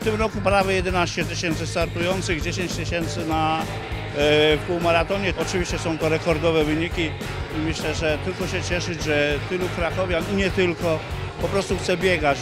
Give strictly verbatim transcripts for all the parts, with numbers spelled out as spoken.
W tym roku prawie jedenaście tysięcy startujących, dziesięć tysięcy na e, półmaratonie. Oczywiście są to rekordowe wyniki i myślę, że tylko się cieszyć, że tylu krakowian i nie tylko po prostu chce biegać.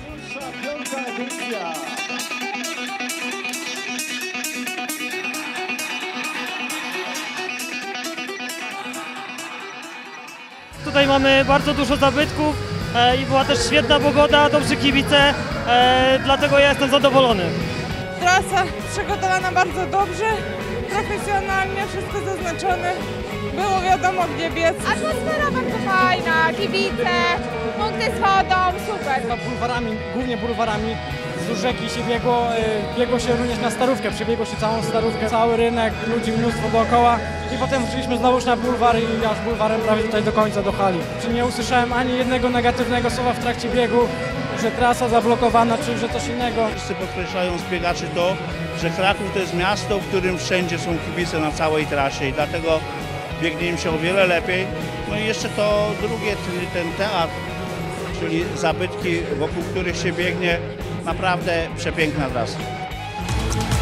Tutaj mamy bardzo dużo zabytków e, i była też świetna pogoda, dobrzy kibice, e, dlatego ja jestem zadowolony. Trasa przygotowana bardzo dobrze, profesjonalnie, wszystko zaznaczone. Było wiadomo gdzie biec. Atmosfera bardzo fajna, kibice, punkty z wodą, super. Bulwarami, głównie bulwarami wzdłuż rzeki się biegło, y, biegło się również na Starówkę, przebiegło się całą Starówkę, cały rynek, ludzi mnóstwo dookoła i potem wróciliśmy znowuż na bulwar i aż bulwarem prawie tutaj do końca, do hali. Czy nie usłyszałem ani jednego negatywnego słowa w trakcie biegu, że trasa zablokowana, czy że coś innego. Wszyscy podkreślają zbiegaczy to, że Kraków to jest miasto, w którym wszędzie są kibice na całej trasie i dlatego biegnie im się o wiele lepiej. No i jeszcze to drugie, czyli ten teatr, czyli zabytki, wokół których się biegnie, naprawdę przepiękna trasa.